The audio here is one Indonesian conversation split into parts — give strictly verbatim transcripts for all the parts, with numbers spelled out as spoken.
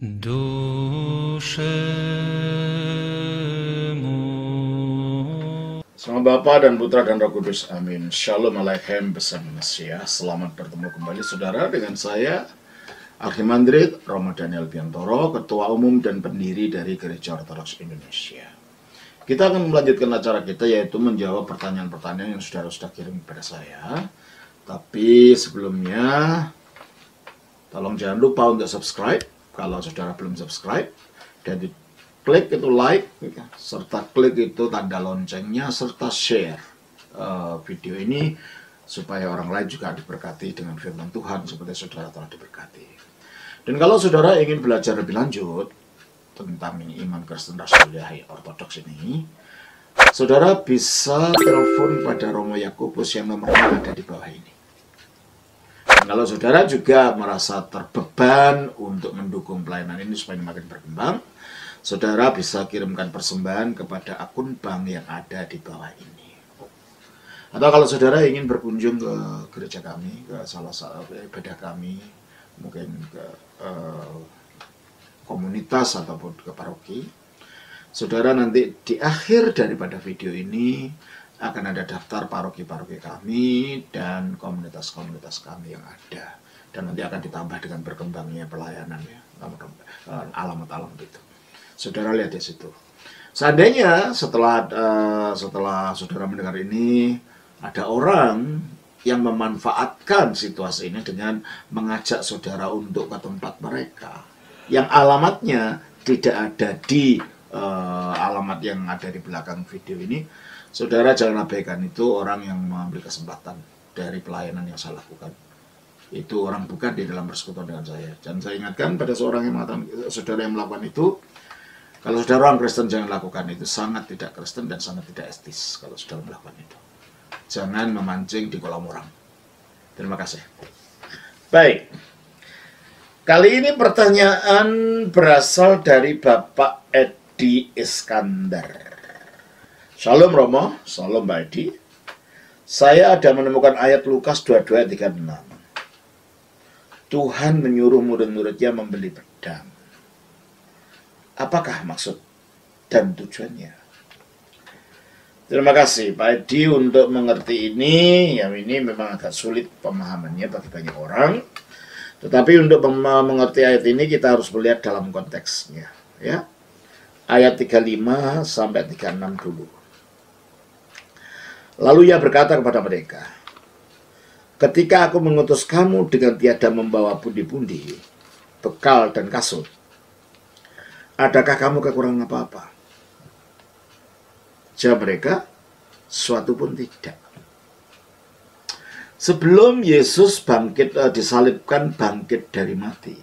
duszemu. Sama Bapa dan Putra dan Roh Kudus, amin. Shalom Aleichem bersama Mesias. Selamat bertemu kembali saudara dengan saya Archimandrit Roma Daniel Biantoro, Ketua Umum dan Pendiri dari Gereja Ortodoks Indonesia. Kita akan melanjutkan acara kita, yaitu menjawab pertanyaan-pertanyaan yang saudara sudah kirim kepada saya. Tapi sebelumnya, tolong jangan lupa untuk subscribe kalau saudara belum subscribe, dan klik itu like, serta klik itu tanda loncengnya, serta share uh, video ini supaya orang lain juga diberkati dengan firman Tuhan seperti saudara telah diberkati. Dan kalau saudara ingin belajar lebih lanjut tentang iman Kristen Rasuliah Ortodoks ini, saudara bisa telepon pada Romo Yakobus yang nomornya ada di bawah ini. Dan kalau saudara juga merasa terbeban untuk mendukung pelayanan ini supaya makin berkembang, saudara bisa kirimkan persembahan kepada akun bank yang ada di bawah ini. Atau kalau saudara ingin berkunjung ke gereja kami, ke salah satu ibadah kami, mungkin ke uh, komunitas ataupun ke paroki, saudara nanti di akhir daripada video ini akan ada daftar paroki-paroki kami dan komunitas-komunitas kami yang ada, dan nanti akan ditambah dengan berkembangnya pelayanan ya, alamat-alamat itu. Saudara lihat di situ. Seandainya setelah uh, setelah saudara mendengar ini ada orang yang memanfaatkan situasi ini dengan mengajak saudara untuk ke tempat mereka yang alamatnya tidak ada di uh, alamat yang ada di belakang video ini, saudara jangan abaikan. Itu orang yang mengambil kesempatan dari pelayanan yang saya lakukan. Itu orang bukan di dalam persekutuan dengan saya. Dan saya ingatkan pada seorang yang mengatakan, saudara yang melakukan itu, kalau saudara orang Kristen jangan lakukan itu, sangat tidak Kristen dan sangat tidak etis kalau saudara melakukan itu. Jangan memancing di kolam orang. Terima kasih. Baik. Kali ini pertanyaan berasal dari Bapak Edi Iskandar. Shalom Romo, shalom Mbak Edi. Saya ada menemukan ayat Lukas dua puluh dua ayat tiga puluh enam. Tuhan menyuruh murid-muridnya membeli pedang. Apakah maksud dan tujuannya? Terima kasih Pak Edi untuk mengerti ini. Yang ini memang agak sulit pemahamannya bagi banyak orang. Tetapi untuk mengerti ayat ini kita harus melihat dalam konteksnya, ya. Ayat tiga puluh lima sampai tiga puluh enam dulu. Lalu ia berkata kepada mereka, ketika aku mengutus kamu dengan tiada membawa pundi-pundi, bekal dan kasut, adakah kamu kekurangan apa-apa? Jawab mereka, suatu pun tidak. Sebelum Yesus bangkit, uh, disalibkan bangkit dari mati,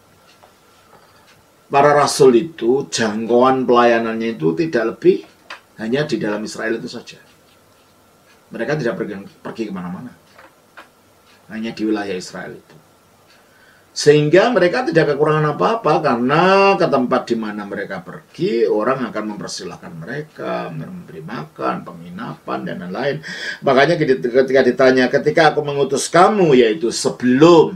para rasul itu jangkauan pelayanannya itu tidak lebih hanya di dalam Israel itu saja. Mereka tidak pergi, pergi kemana-mana, hanya di wilayah Israel itu. Sehingga mereka tidak kekurangan apa-apa, karena ke tempat di mana mereka pergi, orang akan mempersilahkan mereka, memberi makan, penginapan, dan lain-lain. Makanya ketika ditanya, ketika aku mengutus kamu, yaitu sebelum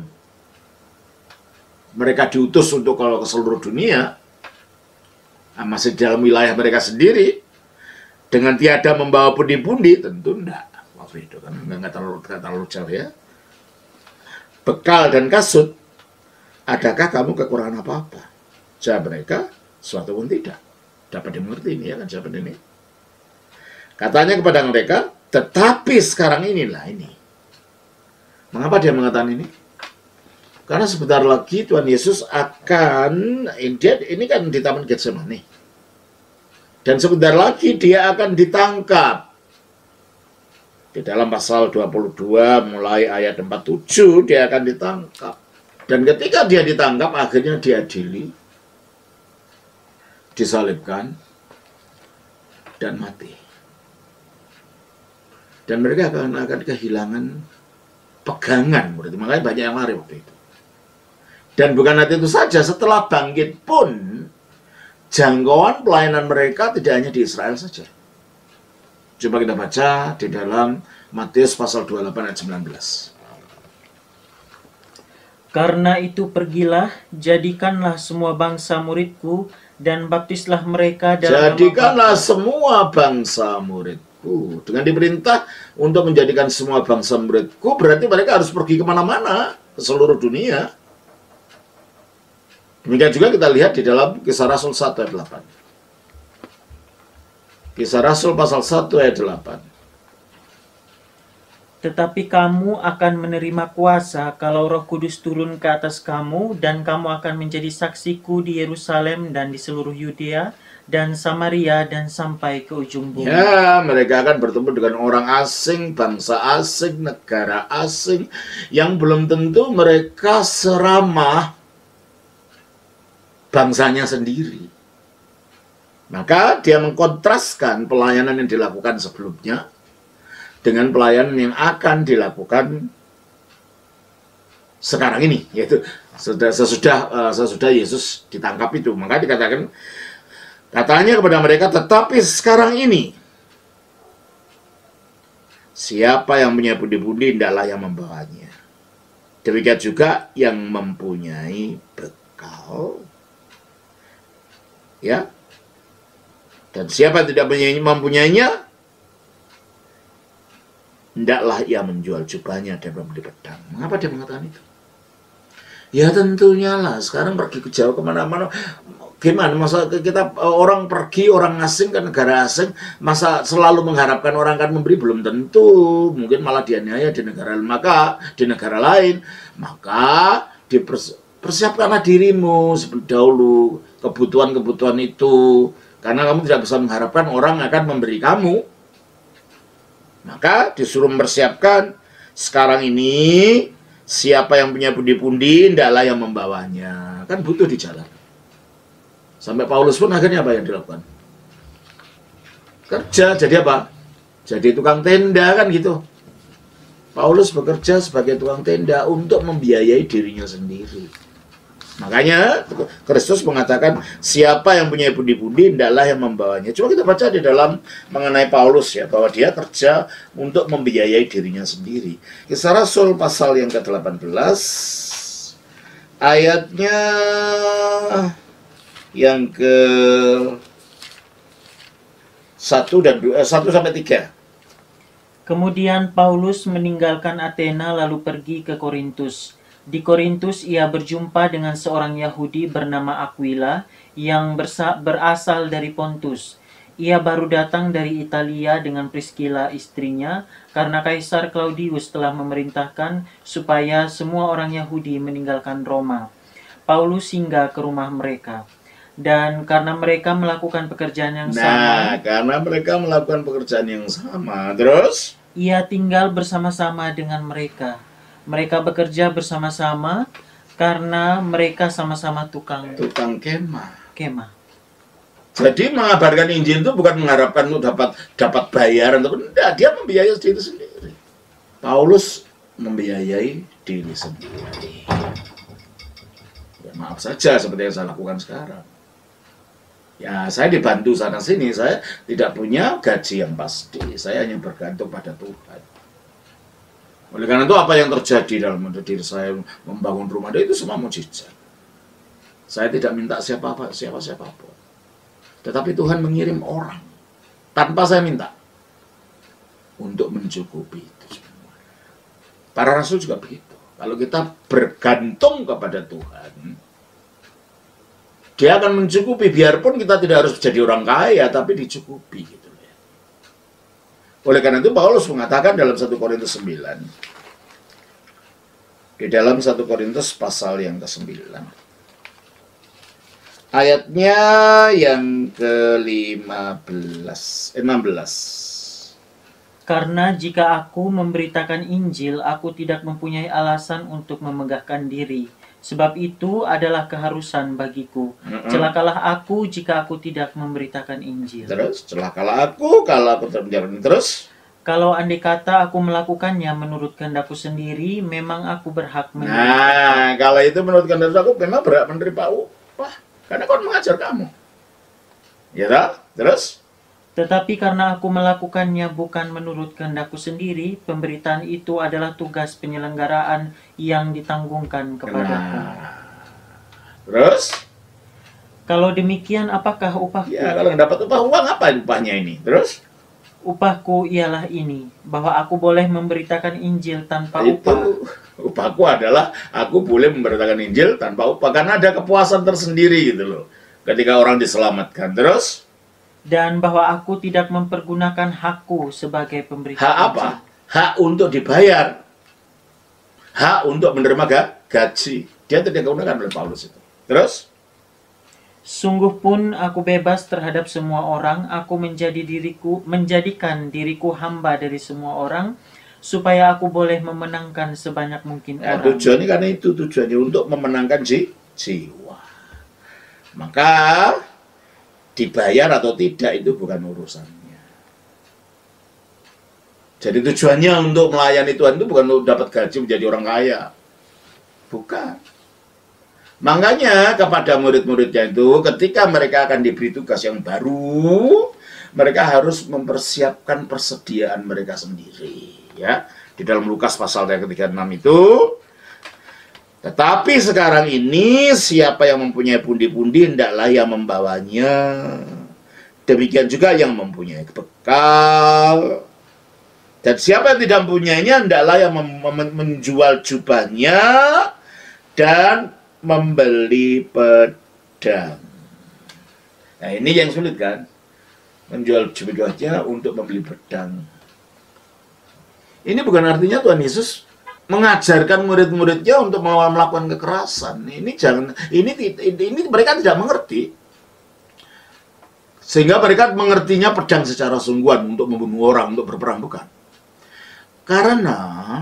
mereka diutus untuk kalau ke seluruh dunia, masih dalam wilayah mereka sendiri, dengan tiada membawa pundi-pundi, tentu enggak. Waktu itu kan enggak terlalu, terlalu jauh ya. Bekal dan kasut, adakah kamu kekurangan apa-apa? Jawab mereka, suatu pun tidak. Dapat dimengerti ini ya kan jawaban ini. Katanya kepada mereka, tetapi sekarang inilah ini. Mengapa dia mengatakan ini? Karena sebentar lagi Tuhan Yesus akan, dia, ini kan di Taman Getsemani. Dan sebentar lagi dia akan ditangkap. Di dalam pasal dua puluh dua mulai ayat empat puluh tujuh dia akan ditangkap. Dan ketika dia ditangkap, akhirnya diadili, disalibkan, dan mati. Dan mereka akan, akan kehilangan pegangan. Berarti makanya banyak yang lari waktu itu. Dan bukan hanya itu saja, setelah bangkit pun, jangkauan pelayanan mereka tidak hanya di Israel saja. Coba kita baca di dalam Matius pasal dua puluh delapan ayat sembilan belas. Karena itu pergilah, jadikanlah semua bangsa muridku, dan baptislah mereka dalam nama Jadikanlah Bapa, semua bangsa muridku. Dengan diperintah untuk menjadikan semua bangsa muridku, berarti mereka harus pergi kemana-mana, ke seluruh dunia. Demikian juga kita lihat di dalam Kisah Rasul satu ayat delapan. Kisah Rasul pasal satu ayat delapan. Tetapi kamu akan menerima kuasa kalau Roh Kudus turun ke atas kamu, dan kamu akan menjadi saksiku di Yerusalem dan di seluruh Yudea dan Samaria dan sampai ke ujung bumi. Ya, mereka akan bertemu dengan orang asing, bangsa asing, negara asing, yang belum tentu mereka seramah bangsanya sendiri. Maka dia mengkontraskan pelayanan yang dilakukan sebelumnya dengan pelayanan yang akan dilakukan sekarang ini, yaitu sesudah sesudah, uh, sesudah Yesus ditangkap itu. Maka dikatakan, katanya kepada mereka, tetapi sekarang ini siapa yang punya budi-budi, hendaklah yang membawanya. Demikian juga yang mempunyai bekal, ya. Dan siapa yang tidak mempunyainya, hendaklah ia menjual jubahnya dan membeli pedang. Mengapa dia mengatakan itu? Ya tentunya lah, sekarang pergi ke jauh kemana-mana. Gimana, masa kita orang pergi, orang asing ke negara asing, masa selalu mengharapkan orang akan memberi? Belum tentu, mungkin malah dianiaya di negara lain. Maka di negara lain, maka dipersiapkanlah dirimu seperti dahulu, kebutuhan-kebutuhan itu. Karena kamu tidak bisa mengharapkan orang akan memberi kamu. Maka disuruh mempersiapkan, sekarang ini siapa yang punya pundi-pundi, hendaklah yang membawanya. Kan butuh di jalan. Sampai Paulus pun akhirnya apa yang dilakukan? Kerja, jadi apa? Jadi tukang tenda, kan gitu. Paulus bekerja sebagai tukang tenda untuk membiayai dirinya sendiri. Makanya Kristus mengatakan, siapa yang punya pundi-pundi, hendaklah yang membawanya. Cuma kita baca di dalam mengenai Paulus ya, bahwa dia kerja untuk membiayai dirinya sendiri. Kisah Rasul pasal yang ke delapan belas, ayatnya yang ke satu dan dua, satu sampai tiga. Kemudian Paulus meninggalkan Athena lalu pergi ke Korintus. Di Korintus ia berjumpa dengan seorang Yahudi bernama Aquila yang berasal dari Pontus. Ia baru datang dari Italia dengan Priscilla istrinya, karena Kaisar Claudius telah memerintahkan supaya semua orang Yahudi meninggalkan Roma. Paulus singgah ke rumah mereka. Dan karena mereka melakukan pekerjaan yang nah, sama, Nah, karena mereka melakukan pekerjaan yang sama, terus ia tinggal bersama-sama dengan mereka. Mereka bekerja bersama-sama karena mereka sama-sama tukang tukang kemah. kemah. Jadi mengabarkan Injil itu bukan mengharapkan untuk dapat dapat bayaran, tapi enggak, dia membiayai diri sendiri. Paulus membiayai diri sendiri. Ya, maaf saja seperti yang saya lakukan sekarang. Ya, saya dibantu sana sini, saya tidak punya gaji yang pasti. Saya hanya bergantung pada Tuhan. Oleh karena itu apa yang terjadi dalam diri saya membangun rumah itu semua mujizat. Saya tidak minta siapa-siapa, siapa-siapapun. Tetapi Tuhan mengirim orang tanpa saya minta untuk mencukupi itu semua. Para rasul juga begitu. Kalau kita bergantung kepada Tuhan, Dia akan mencukupi, biarpun kita tidak harus jadi orang kaya, tapi dicukupi gitu. Oleh karena itu Paulus mengatakan dalam satu Korintus sembilan, di dalam satu Korintus pasal yang ke sembilan, ayatnya yang ke lima belas, enam belas. Karena jika aku memberitakan Injil, aku tidak mempunyai alasan untuk memegahkan diri. Sebab itu adalah keharusan bagiku. Mm-hmm. Celakalah aku jika aku tidak memberitakan Injil. Terus, celakalah aku kalau aku tidak menjalankan. Terus, kalau andai kata aku melakukannya menurut kehendakku sendiri, memang aku berhak menerima. Nah, kalau itu menurut kehendak aku, memang berhak menerima upah. Karena aku mengajar kamu. Ya tak? Terus, Tetapi karena aku melakukannya bukan menurut kehendakku sendiri, pemberitaan itu adalah tugas penyelenggaraan yang ditanggungkan kepadaku. Nah, terus? Kalau demikian, apakah upahku? Ya, kalau dapat upah, uang apa upahnya ini? Terus? Upahku ialah ini, bahwa aku boleh memberitakan Injil tanpa Itu upah. upahku adalah aku boleh memberitakan Injil tanpa upah, karena ada kepuasan tersendiri gitu loh ketika orang diselamatkan. Terus? Dan bahwa aku tidak mempergunakan hakku sebagai pemberita Hak apa? Hak untuk dibayar, hak untuk menerima gaji. Dia tidak digunakan oleh Paulus itu. Terus? Sungguh pun aku bebas terhadap semua orang, aku menjadi diriku, menjadikan diriku hamba dari semua orang, supaya aku boleh memenangkan sebanyak mungkin Nah, orang. tujuannya karena itu, tujuannya untuk memenangkan ji, jiwa. Maka dibayar atau tidak itu bukan urusannya. Jadi tujuannya untuk melayani Tuhan itu bukan untuk dapat gaji menjadi orang kaya. Bukan. Makanya kepada murid-muridnya itu ketika mereka akan diberi tugas yang baru, mereka harus mempersiapkan persediaan mereka sendiri, ya. Di dalam Lukas pasal yang ketiga puluh enam itu. Tetapi sekarang ini siapa yang mempunyai pundi-pundi hendaklah yang membawanya. Demikian juga yang mempunyai bekal. Dan siapa yang tidak mempunyainya hendaklah yang menjual jubahnya dan membeli pedang. Nah, ini yang sulit kan? Menjual jubahnya untuk membeli pedang. Ini bukan artinya Tuhan Yesus mengajarkan murid-muridnya untuk melakukan kekerasan. Ini jangan ini ini mereka tidak mengerti. Sehingga mereka mengertinya pedang secara sungguhan untuk membunuh orang, untuk berperang, bukan. Karena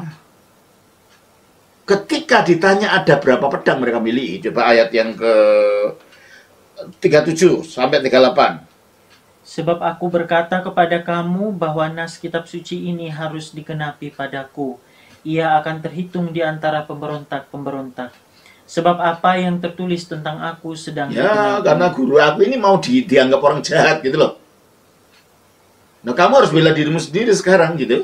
ketika ditanya ada berapa pedang mereka miliki, coba ayat yang ke tiga puluh tujuh sampai tiga puluh delapan. Sebab aku berkata kepada kamu bahwa nas kitab suci ini harus digenapi padaku. Ia akan terhitung di antara pemberontak-pemberontak. Sebab apa yang tertulis tentang aku sedang Ya, digenapi. karena guru aku ini mau di, dianggap orang jahat gitu loh. Nah, kamu harus bela dirimu sendiri sekarang gitu.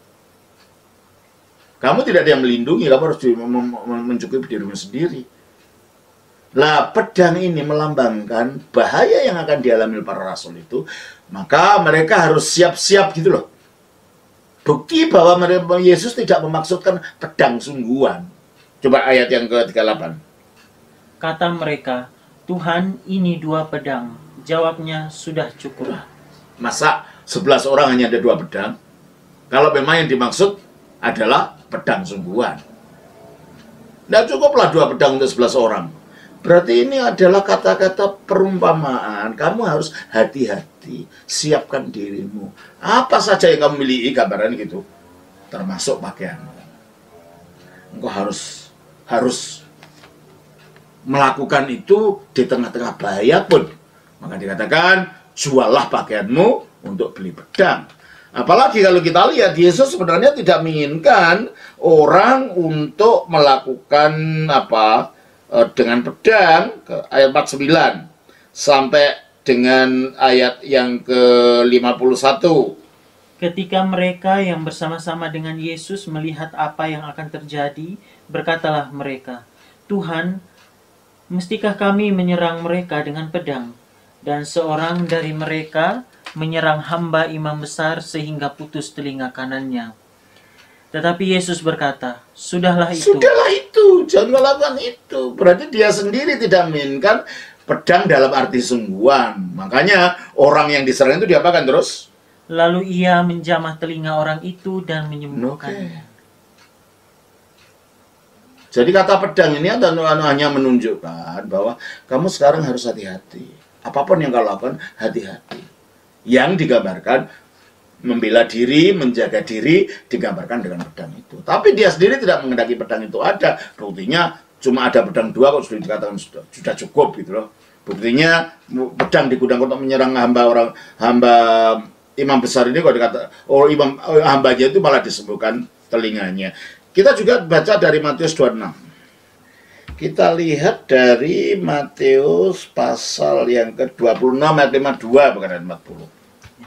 Kamu tidak ada yang melindungi, kamu harus mencukupi dirimu sendiri. Lah, pedang ini melambangkan bahaya yang akan dialami para rasul itu. Maka mereka harus siap-siap gitu loh. Bukti bahwa Yesus tidak memaksudkan pedang sungguhan. Coba ayat yang ke tiga puluh delapan. Kata mereka, Tuhan, ini dua pedang. Jawabnya, sudah cukup. Masa sebelas orang hanya ada dua pedang? Kalau memang yang dimaksud adalah pedang sungguhan. Tidak cukuplah dua pedang untuk sebelas orang. Berarti ini adalah kata-kata perumpamaan. Kamu harus hati-hati, siapkan dirimu. Apa saja yang kamu miliki, gambaran gitu, termasuk pakaianmu. Engkau harus harus melakukan itu di tengah-tengah bahaya pun. Maka dikatakan, juallah pakaianmu untuk beli pedang. Apalagi kalau kita lihat, Yesus sebenarnya tidak menginginkan orang untuk melakukan apa dengan pedang, ke ayat empat puluh sembilan sampai dengan ayat yang ke lima puluh satu. Ketika mereka yang bersama-sama dengan Yesus melihat apa yang akan terjadi, berkatalah mereka, Tuhan, mestikah kami menyerang mereka dengan pedang? Dan seorang dari mereka menyerang hamba imam besar sehingga putus telinga kanannya. Tetapi Yesus berkata, sudahlah itu. Sudahlah itu, jangan melakukan itu. Berarti dia sendiri tidak menginginkan pedang dalam arti sungguhan. Makanya orang yang diserang itu diapakan terus? Lalu ia menjamah telinga orang itu dan menyembuhkannya. Okay. Jadi kata pedang ini hanya menunjukkan bahwa kamu sekarang harus hati-hati. Apapun yang kau lakukan, hati-hati. Yang digambarkan membela diri, menjaga diri, digambarkan dengan pedang itu. Tapi dia sendiri tidak mengendaki pedang itu ada. Buktinya cuma ada pedang dua kok sudah dikatakan sudah, sudah cukup gitu loh. Buktinya pedang digunakan untuk menyerang hamba orang hamba imam besar ini kok dikata oh imam oh, hambanya itu malah disembuhkan telinganya. Kita juga baca dari Matius dua puluh enam. Kita lihat dari Matius pasal yang ke dua puluh enam ayat lima puluh dua bukan ayat empat puluh.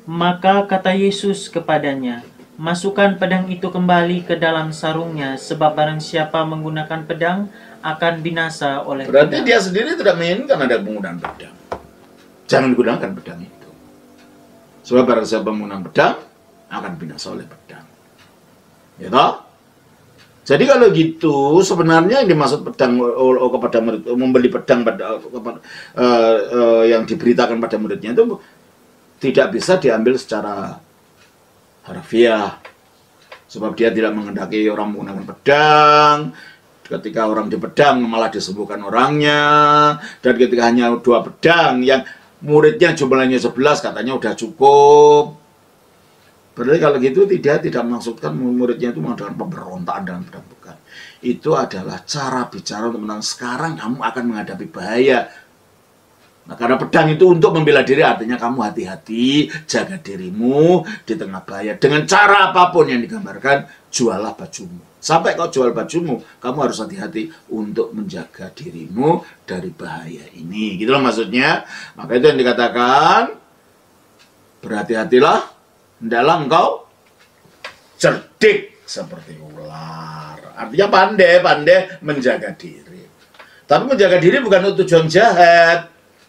Maka kata Yesus kepadanya, masukkan pedang itu kembali ke dalam sarungnya, sebab barang siapa menggunakan pedang akan binasa oleh Berarti pedang. dia sendiri tidak menginginkan ada penggunaan pedang. Jangan gunakan pedang itu. Sebab barang siapa menggunakan pedang akan binasa oleh pedang. Ya toh? Jadi kalau gitu sebenarnya yang dimaksud pedang oh, kepada murid, membeli pedang pada kepada, uh, uh, yang diberitakan pada muridnya itu tidak bisa diambil secara harfiah. Sebab dia tidak menghendaki orang menggunakan pedang. Ketika orang di pedang malah disembuhkan orangnya. Dan ketika hanya dua pedang yang muridnya jumlahnya sebelas katanya udah cukup. Berarti kalau gitu tidak tidak maksudkan muridnya itu mengadakan pemberontakan dalam pedang, bukan. Itu adalah cara bicara untuk menang. Sekarang kamu akan menghadapi bahaya. Nah, karena pedang itu untuk membela diri, artinya kamu hati-hati, jaga dirimu di tengah bahaya. Dengan cara apapun yang digambarkan, jualah bajumu. Sampai kau jual bajumu, kamu harus hati-hati untuk menjaga dirimu dari bahaya ini. Gitu loh maksudnya. Maka itu yang dikatakan, berhati-hatilah, hendaklah engkau cerdik seperti ular. Artinya pandai-pandai menjaga diri. Tapi menjaga diri bukan untuk tujuan jahat.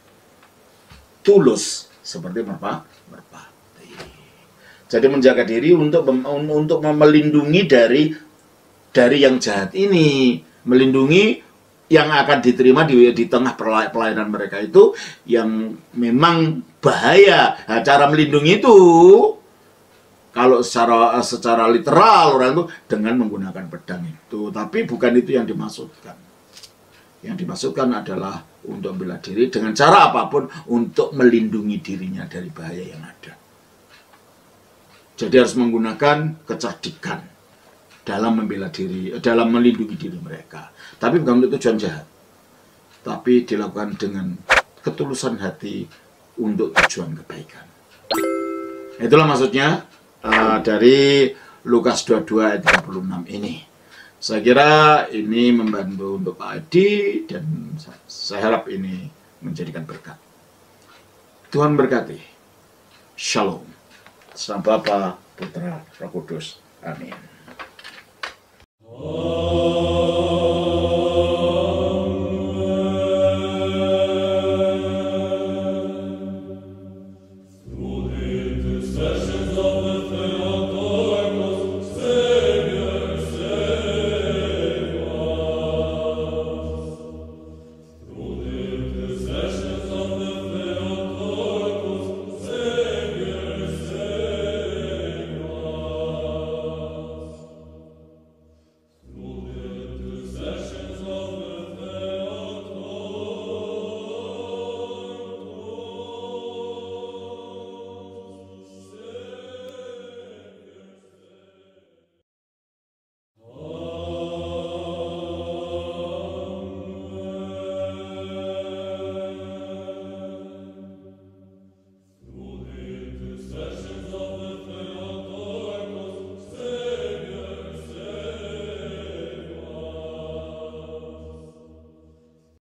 Tulus seperti merpati. Jadi menjaga diri untuk untuk melindungi dari dari yang jahat ini, melindungi yang akan diterima di, di tengah pelayanan mereka itu yang memang bahaya. Nah, cara melindungi itu kalau secara secara literal orang itu dengan menggunakan pedang itu, tapi bukan itu yang dimaksudkan. Yang dimaksudkan adalah untuk membela diri dengan cara apapun untuk melindungi dirinya dari bahaya yang ada. Jadi harus menggunakan kecerdikan dalam membela diri, dalam melindungi diri mereka. Tapi bukan untuk tujuan jahat. Tapi dilakukan dengan ketulusan hati untuk tujuan kebaikan. Itulah maksudnya uh, dari Lukas dua puluh dua ayat tiga puluh enam ini. Saya kira ini membantu untuk Pak Adi dan saya harap ini menjadikan berkat. Tuhan berkati. Shalom. Salam Bapa, Putra, Roh Kudus. Amin.